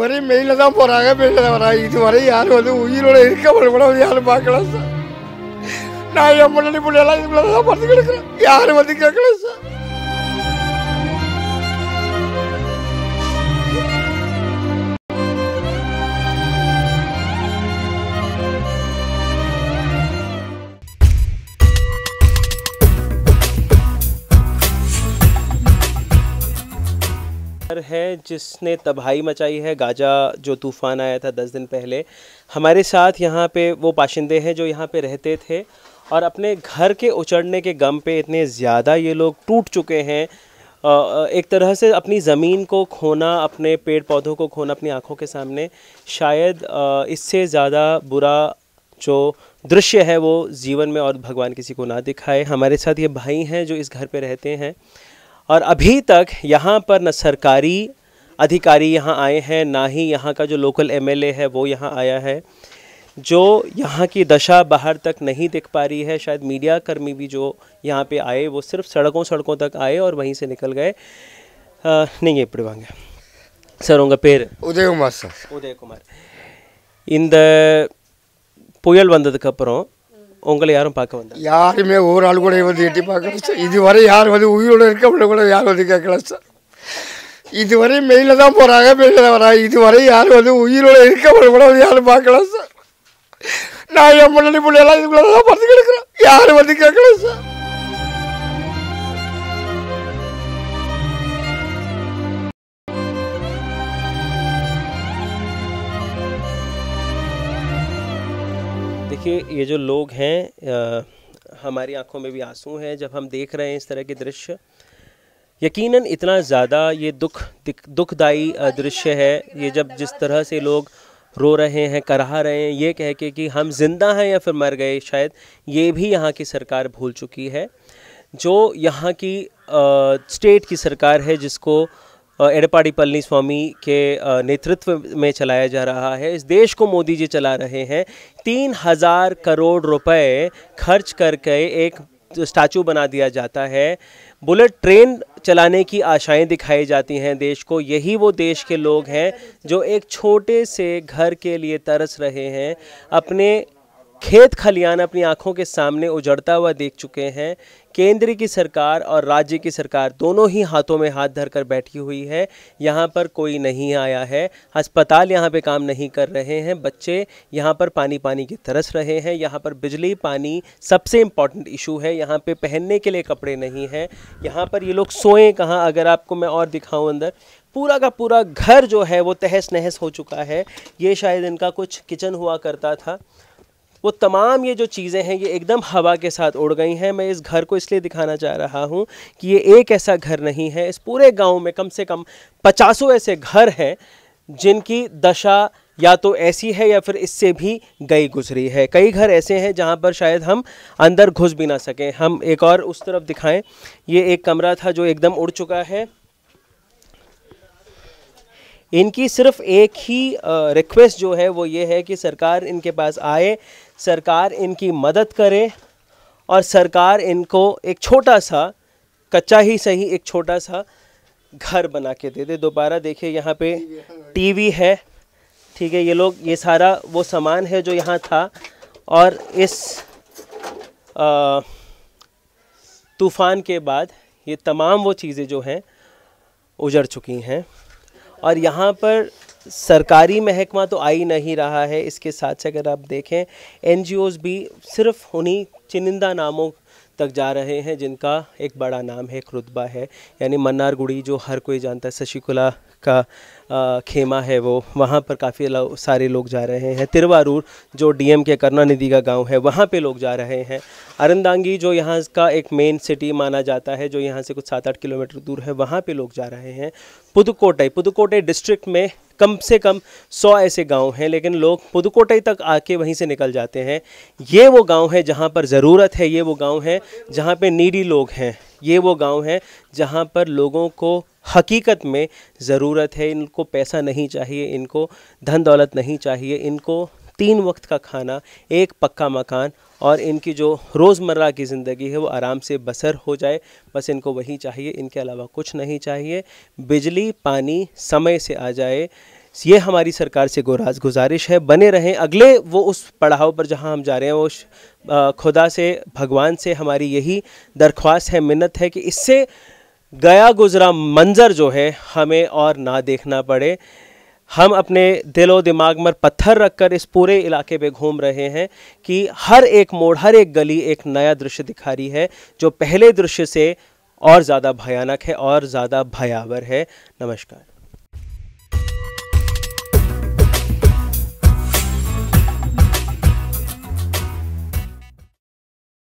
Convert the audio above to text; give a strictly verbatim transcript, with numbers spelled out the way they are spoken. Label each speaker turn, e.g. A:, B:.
A: இதுவரை மெயில தான் போறாங்க, மெயில தான் வராங்க. இதுவரை யாரும் வந்து உயிரோட இருக்க கூட யாரும் பார்க்கல சார். நான் என் முன்னாடி பிள்ளையெல்லாம் இதுக்குள்ள தான் பார்த்து கிடக்குறேன். யாரும் வந்து கேட்கல சார்.
B: है जिसने तबाही मचाई है, गाजा जो तूफ़ान आया था दस दिन पहले। हमारे साथ यहाँ पे वो बाशिंदे हैं जो यहाँ पे रहते थे और अपने घर के उचड़ने के गम पे इतने ज़्यादा ये लोग टूट चुके हैं। एक तरह से अपनी ज़मीन को खोना, अपने पेड़ पौधों को खोना अपनी आँखों के सामने, शायद इससे ज़्यादा बुरा जो दृश्य है वो जीवन में और भगवान किसी को ना दिखाए। हमारे साथ ये भाई हैं जो इस घर पे रहते हैं और अभी तक यहाँ पर न सरकारी अधिकारी यहाँ आए हैं, ना ही यहाँ का जो लोकल एमएलए है वो यहाँ आया है। जो यहाँ की दशा बाहर तक नहीं दिख पा रही है। शायद मीडिया कर्मी भी जो यहाँ पे आए वो सिर्फ सड़कों सड़कों तक आए और वहीं से निकल गए। नहीं ये पड़वांगे सर उंगा पेर
A: उदय कुमार सर
B: उदय कुमार இந்த புயல் வந்ததுக்கு அப்புறம் உங்களை யாரும் பார்க்க வந்தாங்க?
A: யாருமே ஒரு ஆள் கூட வந்து எட்டி பார்க்கல சார். இதுவரை யார் வந்து உயிரோடு இருக்க கூட யார் வந்து கேட்கல சார். இதுவரை மெயில தான் போகிறாங்க, மெயில தான் வராங்க. இதுவரை யார் வந்து உயிரோடு இருக்க கூட யாரும் பார்க்கல சார். நான் என் முன்னாடி பிள்ளையெல்லாம் இதுக்குள்ள தான் பார்த்து கிடக்குறேன். யாரும் வந்து கேட்கல சார்.
B: देखिए ये जो लोग हैं आ, हमारी आंखों में भी आंसू हैं जब हम देख रहे हैं इस तरह के दृश्य। यकीनन इतना ज़्यादा ये दुख दुखदाई दृश्य है ये, जब जिस तरह से लोग रो रहे हैं, कराह रहे हैं, ये कह के कि हम जिंदा हैं या फिर मर गए, शायद ये भी यहाँ की सरकार भूल चुकी है। जो यहाँ की आ, स्टेट की सरकार है जिसको एडपाडी पलनीस्वामी के नेतृत्व में चलाया जा रहा है, इस देश को मोदी जी चला रहे हैं। तीन हज़ार करोड़ रुपए खर्च करके एक स्टैचू बना दिया जाता है, बुलेट ट्रेन चलाने की आशाएं दिखाई जाती हैं देश को। यही वो देश के लोग हैं जो एक छोटे से घर के लिए तरस रहे हैं। अपने खेत खलियान अपनी आंखों के सामने उजड़ता हुआ देख चुके हैं। केंद्र की सरकार और राज्य की सरकार दोनों ही हाथों में हाथ धरकर बैठी हुई है। यहाँ पर कोई नहीं आया है, अस्पताल यहाँ पे काम नहीं कर रहे हैं, बच्चे यहाँ पर पानी पानी की तरस रहे हैं। यहाँ पर बिजली पानी सबसे इम्पॉर्टेंट इशू है। यहाँ पे पहनने के लिए कपड़े नहीं हैं। यहाँ पर ये लोग सोएं कहाँ? अगर आपको मैं और दिखाऊँ अंदर, पूरा का पूरा घर जो है वो तहस नहस हो चुका है। ये शायद इनका कुछ किचन हुआ करता था। वो तमाम ये जो चीज़ें हैं ये एकदम हवा के साथ उड़ गई हैं। मैं इस घर को इसलिए दिखाना चाह रहा हूँ कि ये एक ऐसा घर नहीं है, इस पूरे गांव में कम से कम पचासों ऐसे घर हैं जिनकी दशा या तो ऐसी है या फिर इससे भी गई गुजरी है। कई घर ऐसे हैं जहाँ पर शायद हम अंदर घुस भी ना सकें। हम एक और उस तरफ दिखाएं, ये एक कमरा था जो एकदम उड़ चुका है। इनकी सिर्फ एक ही रिक्वेस्ट जो है वो ये है कि सरकार इनके पास आए, सरकार इनकी मदद करे और सरकार इनको एक छोटा सा, कच्चा ही सही, एक छोटा सा घर बना के दे दे। दोबारा देखिए यहाँ पे टीवी है, ठीक है। ये लोग, ये सारा वो सामान है जो यहाँ था और इस तूफ़ान के बाद ये तमाम वो चीज़ें जो हैं उजड़ चुकी हैं। और यहाँ पर सरकारी महकमा तो आ ही नहीं रहा है। इसके साथ से अगर आप देखें एनजीओज़ भी सिर्फ उन्हीं चुनिंदा नामों तक जा रहे हैं जिनका एक बड़ा नाम है, एक रुतबा है। यानी मन्नारगुड़ी जो हर कोई जानता है, शशिकला का आ, खेमा है वो, वहाँ पर काफ़ी सारे लोग जा रहे हैं। तिरुवारूर जो डीएम के करुणानिधि का गांव है वहाँ पे लोग जा रहे हैं। अरंदांगी जो यहाँ का एक मेन सिटी माना जाता है, जो यहाँ से कुछ सात आठ किलोमीटर दूर है, वहाँ पे लोग जा रहे हैं। पुदुक्कोट्टई पुदुक्कोट्टई डिस्ट्रिक्ट में कम से कम सौ ऐसे गांव हैं, लेकिन लोग पुदुक्कोट्टई तक आके वहीं से निकल जाते हैं। ये वो गांव है जहां पर ज़रूरत है, ये वो गांव है जहां पे नीडी लोग हैं, ये वो गांव है जहां पर लोगों को हकीकत में ज़रूरत है। इनको पैसा नहीं चाहिए, इनको धन दौलत नहीं चाहिए, इनको तीन वक्त का खाना, एक पक्का मकान और इनकी जो रोज़मर्रा की ज़िंदगी है वो आराम से बसर हो जाए, बस इनको वही चाहिए। इनके अलावा कुछ नहीं चाहिए। बिजली पानी समय से आ जाए। ये हमारी सरकार से गुराज गुजारिश है, बने रहें अगले वो उस पड़ाव पर जहां हम जा रहे हैं। वो खुदा से, भगवान से हमारी यही दरख्वास्त है, मिन्नत है कि इससे गया गुजरा मंजर जो है हमें और ना देखना पड़े। हम अपने दिलो दिमाग में पत्थर रखकर इस पूरे इलाके पे घूम रहे हैं कि हर एक मोड़, हर एक गली एक नया दृश्य दिखा रही है जो पहले दृश्य से और ज़्यादा भयानक है और ज़्यादा भयावह है। नमस्कार।